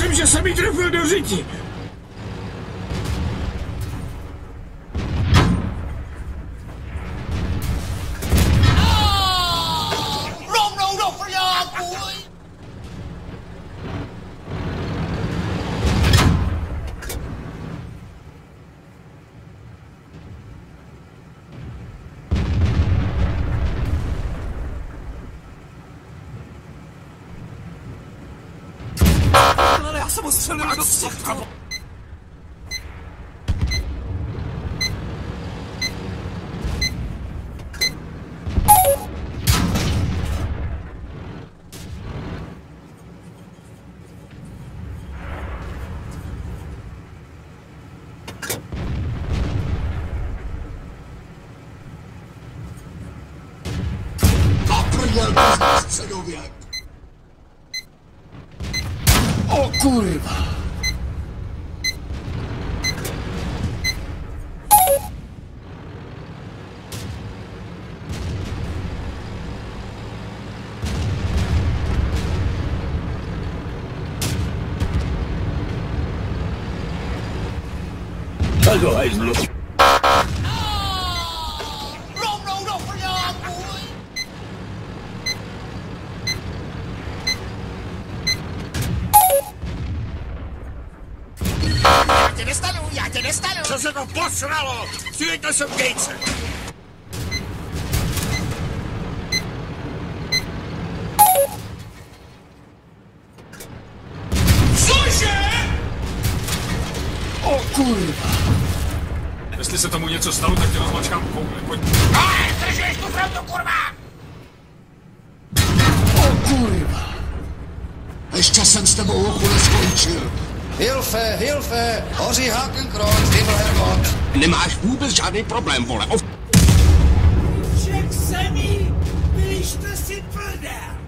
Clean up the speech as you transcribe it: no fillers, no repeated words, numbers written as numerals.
jsem, že se mi trefil do řiti. Rovnou do frňáku! Ale já jsem ho střelil do ksichtu. Středověk. O kurva. Tak ho hajzlu. Rovnou do frňáku! Já tě nestanu! Co se to posralo? Střílejte se v Gatese. Cože? O kurva. Jestli se tomu něco stalo, tak tě rozmačkám koule. Pojď. Držíš tu frontu, kurva! O kurva. Ještě jsem s tebou ochu neskončil. Hilfe, hoří Hakenkreuz, Herrgott. Nemáš vůbec žádný problém, vole. Všech zemí, bylište si prdel!